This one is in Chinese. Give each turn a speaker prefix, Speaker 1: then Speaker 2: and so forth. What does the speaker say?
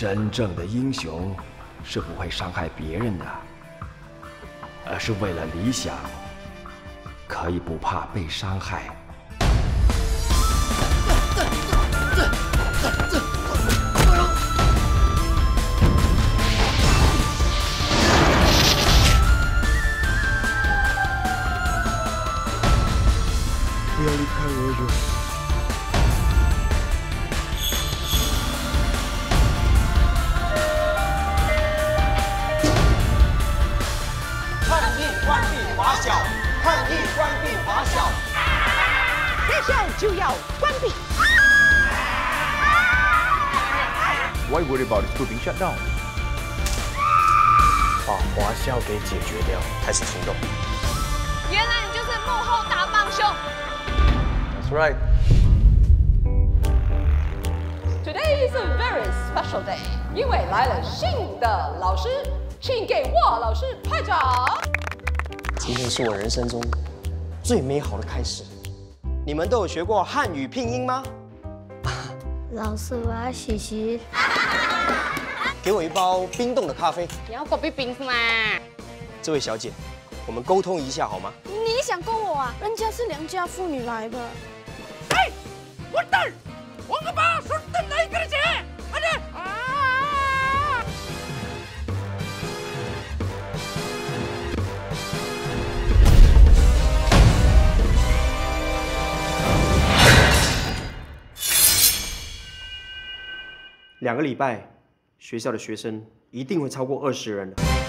Speaker 1: 真正的英雄是不会伤害别人的，而是为了理想，可以不怕被伤害。
Speaker 2: 不要离开我，友。
Speaker 3: 关闭华小，抗议关闭华小，
Speaker 4: 接下来就要关闭。
Speaker 5: Why worry about the school being shut down？
Speaker 2: 把华校给解决掉，开始行动。
Speaker 6: 原来你就是幕后大帮凶。
Speaker 2: That's right.
Speaker 4: Today is a very special day， 因为来了新的老师，请给沃老师拍掌。
Speaker 2: 今天是我人生中最美好的开始。你们都有学过汉语拼音吗？
Speaker 7: 老师，我要学习。
Speaker 2: 给我一包冰冻的咖啡。
Speaker 6: 你要果冰冰是吗？
Speaker 2: 这位小姐，我们沟通一下好吗？
Speaker 7: 你想跟我啊？人家是良家妇女来的。
Speaker 3: 哎，我等，我个爸说等哪一个人快点啊！
Speaker 2: 2个礼拜，学校的学生一定会超过20人的。